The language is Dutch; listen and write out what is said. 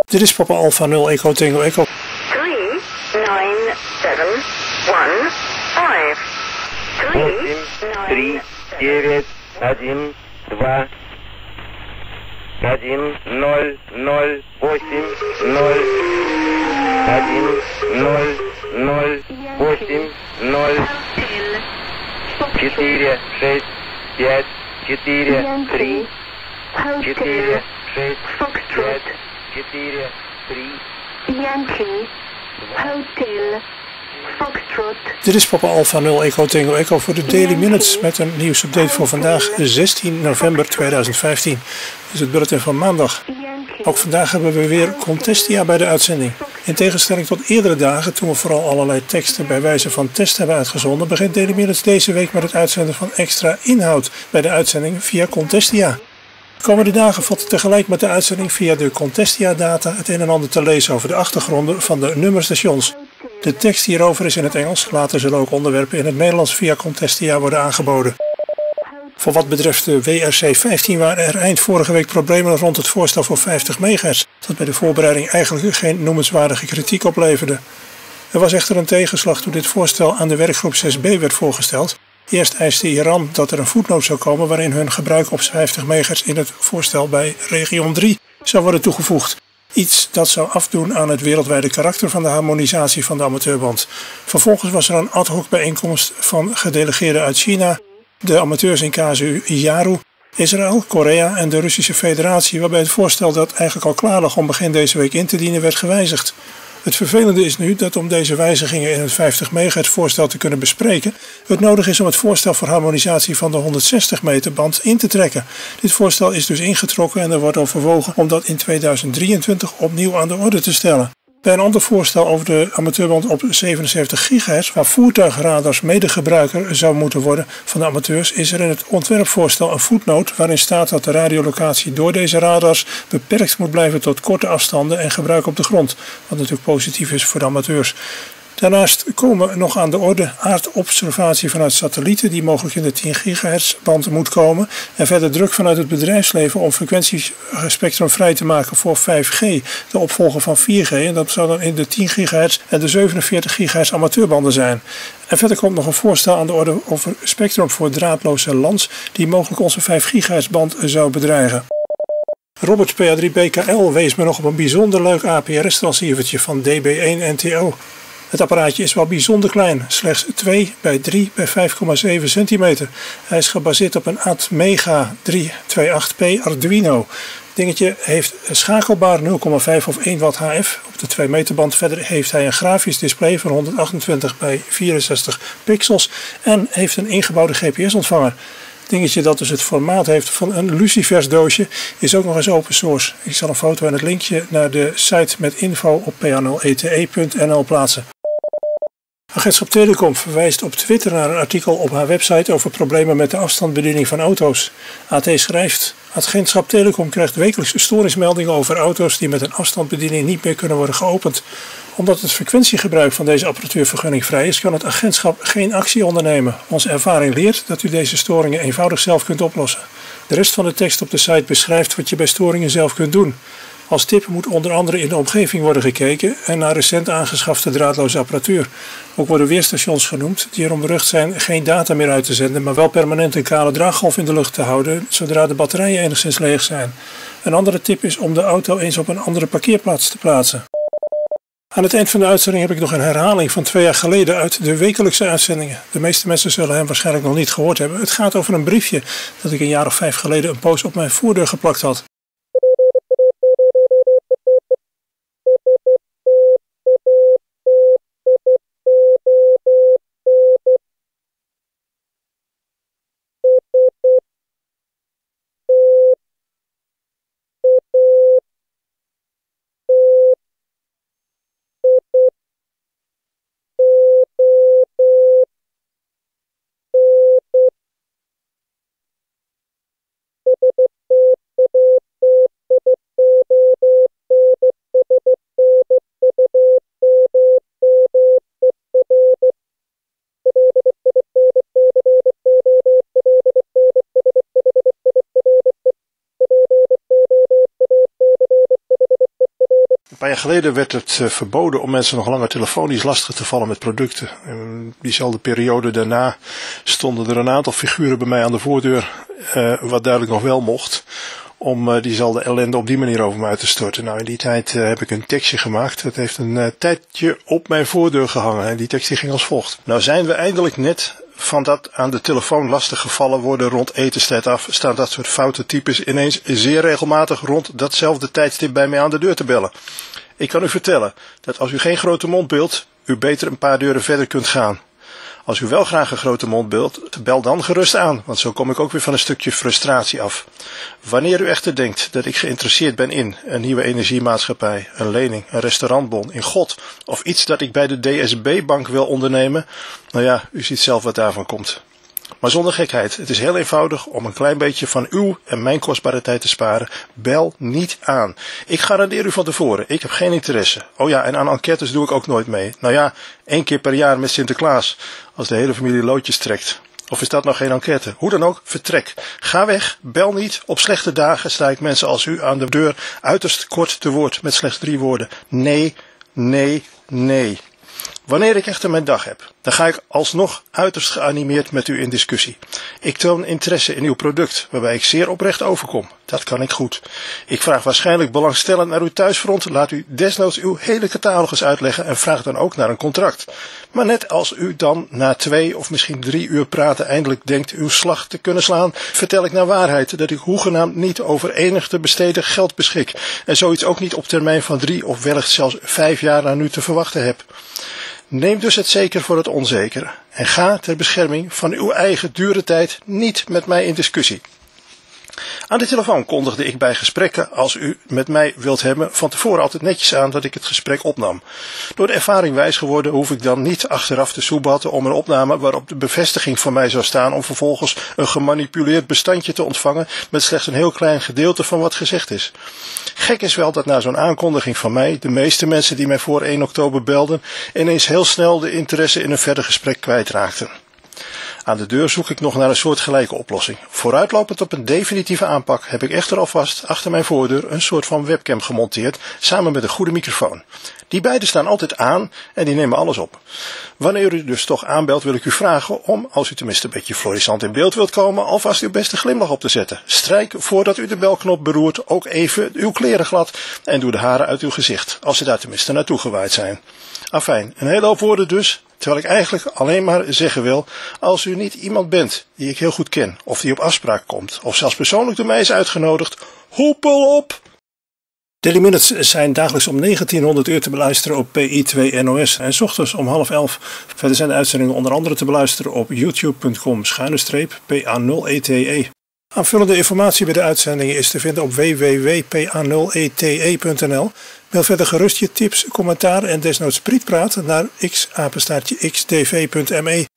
Dit is Papa Alpha 0 Echo Tango Echo. 3, 9, 1, 2, 1, 0, 0, 8, 0, 1, 0, 0, 8, 0, 4, 6, 5, 4, 3, 4, 6, 5, 4, 3, Yankee, Hotel, Foxtrot. Dit is Papa Alpha 0 Echo Tango Echo voor de Daily Minutes met een nieuwsupdate voor vandaag 16 november 2015. Dit is het bulletin van maandag. Ook vandaag hebben we weer Contestia bij de uitzending. In tegenstelling tot eerdere dagen, toen we vooral allerlei teksten bij wijze van test hebben uitgezonden, begint Daily Minutes deze week met het uitzenden van extra inhoud bij de uitzending via Contestia. De komende dagen valt tegelijk met de uitzending via de Contestia-data het een en ander te lezen over de achtergronden van de nummerstations. De tekst hierover is in het Engels, later zullen ook onderwerpen in het Nederlands via Contestia worden aangeboden. Voor wat betreft de WRC 15 waren er eind vorige week problemen rond het voorstel voor 50 MHz, dat bij de voorbereiding eigenlijk geen noemenswaardige kritiek opleverde. Er was echter een tegenslag toen dit voorstel aan de werkgroep 6B werd voorgesteld. Eerst eiste Iran dat er een voetnoot zou komen waarin hun gebruik op 50 MHz in het voorstel bij region 3 zou worden toegevoegd. Iets dat zou afdoen aan het wereldwijde karakter van de harmonisatie van de amateurband. Vervolgens was er een ad hoc bijeenkomst van gedelegeerden uit China, de amateurs in KZU Yaru, Israël, Korea en de Russische Federatie, waarbij het voorstel dat eigenlijk al klaar lag om begin deze week in te dienen werd gewijzigd. Het vervelende is nu dat om deze wijzigingen in het 50 MHz voorstel te kunnen bespreken, het nodig is om het voorstel voor harmonisatie van de 160 meter band in te trekken. Dit voorstel is dus ingetrokken en er wordt overwogen om dat in 2023 opnieuw aan de orde te stellen. Bij een ander voorstel over de amateurband op 77 GHz, waar voertuigradars medegebruiker zou moeten worden van de amateurs, is er in het ontwerpvoorstel een voetnoot waarin staat dat de radiolocatie door deze radars beperkt moet blijven tot korte afstanden en gebruik op de grond, wat natuurlijk positief is voor de amateurs. Daarnaast komen nog aan de orde aardobservatie vanuit satellieten die mogelijk in de 10 GHz band moet komen en verder druk vanuit het bedrijfsleven om frequentiespectrum vrij te maken voor 5G, de opvolger van 4G, en dat zou dan in de 10 GHz en de 47 GHz amateurbanden zijn. En verder komt nog een voorstel aan de orde over spectrum voor draadloze lans die mogelijk onze 5 GHz band zou bedreigen. Roberts PA3BKL wees me nog op een bijzonder leuk APRS-transceivertje van DB1NTO. Het apparaatje is wel bijzonder klein, slechts 2 bij 3 bij 5,7 centimeter. Hij is gebaseerd op een Atmega 328P Arduino. Het dingetje heeft schakelbaar 0,5 of 1 watt HF op de 2 meter band. Verder heeft hij een grafisch display van 128 bij 64 pixels en heeft een ingebouwde GPS-ontvanger. Het dingetje dat dus het formaat heeft van een Lucifers doosje is ook nog eens open source. Ik zal een foto en het linkje naar de site met info op pa0ete.nl plaatsen. Agentschap Telecom verwijst op Twitter naar een artikel op haar website over problemen met de afstandsbediening van auto's. AT schrijft: Agentschap Telecom krijgt wekelijks storingsmeldingen over auto's die met een afstandsbediening niet meer kunnen worden geopend. Omdat het frequentiegebruik van deze apparatuur vergunningvrij is, kan het agentschap geen actie ondernemen. Onze ervaring leert dat u deze storingen eenvoudig zelf kunt oplossen. De rest van de tekst op de site beschrijft wat je bij storingen zelf kunt doen. Als tip moet onder andere in de omgeving worden gekeken en naar recent aangeschafte draadloze apparatuur. Ook worden weerstations genoemd die erom berucht zijn geen data meer uit te zenden, maar wel permanent een kale draaggolf in de lucht te houden zodra de batterijen enigszins leeg zijn. Een andere tip is om de auto eens op een andere parkeerplaats te plaatsen. Aan het eind van de uitzending heb ik nog een herhaling van 2 jaar geleden uit de wekelijkse uitzendingen. De meeste mensen zullen hem waarschijnlijk nog niet gehoord hebben. Het gaat over een briefje dat ik een jaar of 5 geleden een poos op mijn voordeur geplakt had. Een paar jaar geleden werd het verboden om mensen nog langer telefonisch lastig te vallen met producten. In diezelfde periode daarna stonden er een aantal figuren bij mij aan de voordeur, wat duidelijk nog wel mocht, om diezelfde ellende op die manier over me uit te storten. Nou, in die tijd heb ik een tekstje gemaakt. Dat heeft een tijdje op mijn voordeur gehangen en die tekst die ging als volgt. Nou zijn we eindelijk net van dat aan de telefoon lastig gevallen worden rond etenstijd af, staan dat soort foute types ineens zeer regelmatig rond datzelfde tijdstip bij mij aan de deur te bellen. Ik kan u vertellen dat als u geen grote mond beeldt, u beter een paar deuren verder kunt gaan. Als u wel graag een grote mond beeldt, bel dan gerust aan, want zo kom ik ook weer van een stukje frustratie af. Wanneer u echter denkt dat ik geïnteresseerd ben in een nieuwe energiemaatschappij, een lening, een restaurantbon, in God of iets dat ik bij de DSB-bank wil ondernemen, nou ja, u ziet zelf wat daarvan komt. Maar zonder gekheid, het is heel eenvoudig om een klein beetje van uw en mijn kostbare tijd te sparen. Bel niet aan. Ik garandeer u van tevoren, ik heb geen interesse. Oh ja, en aan enquêtes doe ik ook nooit mee. Nou ja, 1 keer per jaar met Sinterklaas, als de hele familie loodjes trekt. Of is dat nog geen enquête? Hoe dan ook, vertrek. Ga weg, bel niet. Op slechte dagen sta ik mensen als u aan de deur uiterst kort te woord met slechts 3 woorden. Nee, nee, nee. Wanneer ik echter mijn dag heb, dan ga ik alsnog uiterst geanimeerd met u in discussie. Ik toon interesse in uw product, waarbij ik zeer oprecht overkom. Dat kan ik goed. Ik vraag waarschijnlijk belangstellend naar uw thuisfront, laat u desnoods uw hele catalogus uitleggen en vraag dan ook naar een contract. Maar net als u dan na 2 of misschien 3 uur praten eindelijk denkt uw slag te kunnen slaan, vertel ik naar waarheid dat ik hoegenaamd niet over enig te besteden geld beschik en zoiets ook niet op termijn van 3 of wellicht zelfs 5 jaar naar nu te verwachten heb. Neem dus het zeker voor het onzekere en ga ter bescherming van uw eigen dure tijd niet met mij in discussie. Aan de telefoon kondigde ik bij gesprekken, als u met mij wilt hebben, van tevoren altijd netjes aan dat ik het gesprek opnam. Door de ervaring wijs geworden hoef ik dan niet achteraf te soebatten om een opname waarop de bevestiging van mij zou staan om vervolgens een gemanipuleerd bestandje te ontvangen met slechts een heel klein gedeelte van wat gezegd is. Gek is wel dat na zo'n aankondiging van mij de meeste mensen die mij voor 1 oktober belden ineens heel snel de interesse in een verder gesprek kwijtraakten. Aan de deur zoek ik nog naar een soortgelijke oplossing. Vooruitlopend op een definitieve aanpak heb ik echter alvast achter mijn voordeur een soort van webcam gemonteerd, samen met een goede microfoon. Die beide staan altijd aan en die nemen alles op. Wanneer u dus toch aanbelt, wil ik u vragen om, als u tenminste een beetje florissant in beeld wilt komen, alvast uw beste glimlach op te zetten. Strijk voordat u de belknop beroert ook even uw kleren glad en doe de haren uit uw gezicht, als ze daar tenminste naartoe gewaaid zijn. Afijn, een hele hoop woorden dus, terwijl ik eigenlijk alleen maar zeggen wil, als u niet iemand bent die ik heel goed ken, of die op afspraak komt, of zelfs persoonlijk door mij is uitgenodigd, hoepel op! Daily Minutes zijn dagelijks om 1900 uur te beluisteren op PI2 NOS en 's ochtends om 10:30. Verder zijn de uitzendingen onder andere te beluisteren op youtube.com/PA0ETE. Aanvullende informatie bij de uitzendingen is te vinden op www.pa0ete.nl. Mail verder gerust je tips, commentaar en desnoods prietpraat naar x@xdv.me.